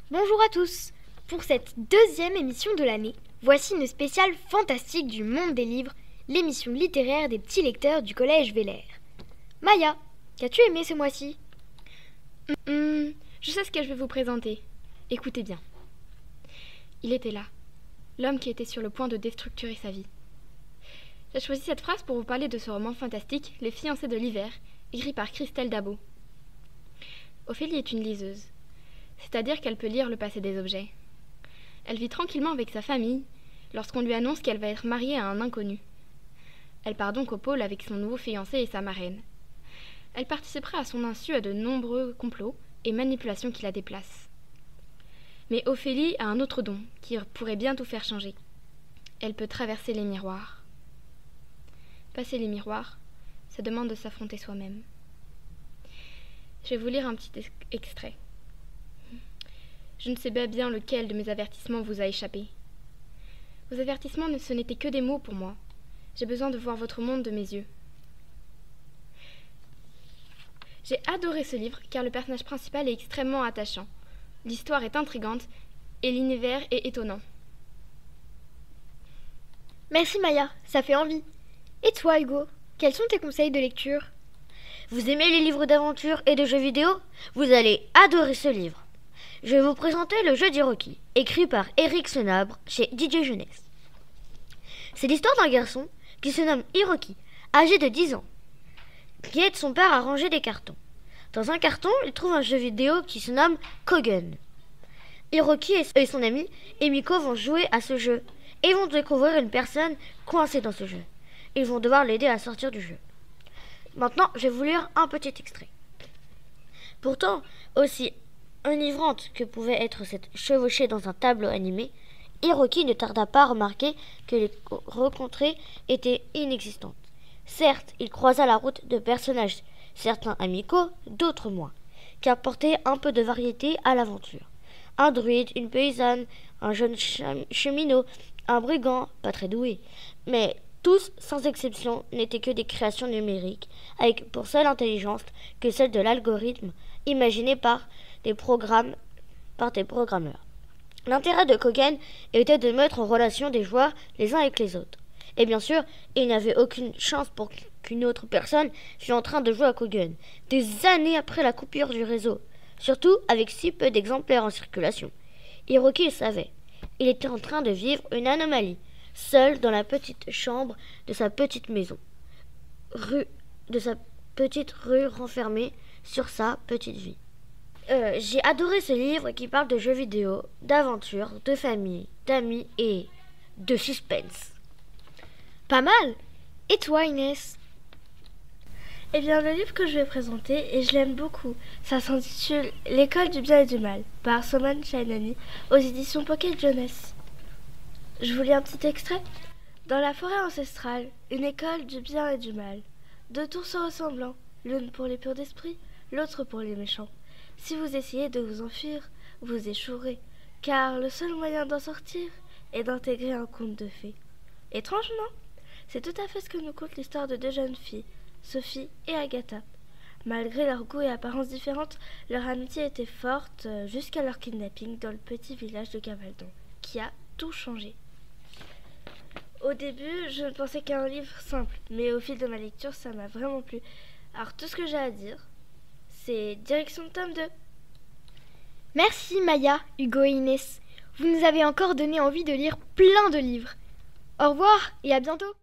Bonjour à tous. Pour cette deuxième émission de l'année, voici une spéciale fantastique du monde des livres, l'émission littéraire des petits lecteurs du collège Vélaire. Maya, qu'as-tu aimé ce mois-ci? Je sais ce que je vais vous présenter. Écoutez bien. Il était là, l'homme qui était sur le point de déstructurer sa vie. J'ai choisi cette phrase pour vous parler de ce roman fantastique, Les fiancés de l'hiver, écrit par Christelle Dabo. Ophélie est une liseuse, c'est-à-dire qu'elle peut lire le passé des objets. Elle vit tranquillement avec sa famille lorsqu'on lui annonce qu'elle va être mariée à un inconnu. Elle part donc au pôle avec son nouveau fiancé et sa marraine. Elle participera à son insu à de nombreux complots et manipulations qui la déplacent. Mais Ophélie a un autre don qui pourrait bien tout faire changer. Elle peut traverser les miroirs. Passer les miroirs, ça demande de s'affronter soi-même. Je vais vous lire un petit extrait. Je ne sais pas bien lequel de mes avertissements vous a échappé. Vos avertissements, ce n'étaient que des mots pour moi. J'ai besoin de voir votre monde de mes yeux. J'ai adoré ce livre car le personnage principal est extrêmement attachant. L'histoire est intrigante et l'univers est étonnant. Merci Maya, ça fait envie. Et toi Hugo, quels sont tes conseils de lecture? Vous aimez les livres d'aventure et de jeux vidéo? Vous allez adorer ce livre. Je vais vous présenter le jeu d'Hiroki, écrit par Eric Senabre chez DJ Jeunesse. C'est l'histoire d'un garçon qui se nomme Hiroki, âgé de 10 ans, qui aide son père à ranger des cartons. Dans un carton, il trouve un jeu vidéo qui se nomme Kogen. Hiroki et son ami Emiko vont jouer à ce jeu et vont découvrir une personne coincée dans ce jeu. Ils vont devoir l'aider à sortir du jeu. Maintenant, je vais vous lire un petit extrait. Pourtant, aussi enivrante que pouvait être cette chevauchée dans un tableau animé, Hiroki ne tarda pas à remarquer que les rencontrées étaient inexistantes. Certes, il croisa la route de personnages, certains amicaux, d'autres moins, qui apportaient un peu de variété à l'aventure. Un druide, une paysanne, un jeune cheminot, un brigand, pas très doué. Mais tous, sans exception, n'étaient que des créations numériques, avec pour seule intelligence que celle de l'algorithme imaginé par des programmeurs. L'intérêt de Kogen était de mettre en relation des joueurs les uns avec les autres. Et bien sûr, il n'y avait aucune chance pour qu'une autre personne fût en train de jouer à Kogen, des années après la coupure du réseau, surtout avec si peu d'exemplaires en circulation. Hiroki le savait. Il était en train de vivre une anomalie, seul dans la petite chambre de sa petite maison, rue renfermée sur sa petite vie. J'ai adoré ce livre qui parle de jeux vidéo, d'aventure, de famille, d'amis et de suspense. Pas mal. Et toi Inès? Eh bien, le livre que je vais présenter, et je l'aime beaucoup, ça s'intitule L'école du bien et du mal, par Soman Chainani, aux éditions Pocket Jeunesse. Je vous lis un petit extrait. Dans la forêt ancestrale, une école du bien et du mal. Deux tours se ressemblant, l'une pour les purs d'esprit, l'autre pour les méchants. Si vous essayez de vous enfuir, vous échouerez, car le seul moyen d'en sortir est d'intégrer un conte de fées. Étrange, non? C'est tout à fait ce que nous conte l'histoire de deux jeunes filles, Sophie et Agatha. Malgré leur goût et apparence différentes, leur amitié était forte jusqu'à leur kidnapping dans le petit village de Gavaldon, qui a tout changé. Au début, je ne pensais qu'à un livre simple, mais au fil de ma lecture, ça m'a vraiment plu. Alors tout ce que j'ai à dire, c'est direction de tome 2. Merci Maya, Hugo et Inès. Vous nous avez encore donné envie de lire plein de livres. Au revoir et à bientôt.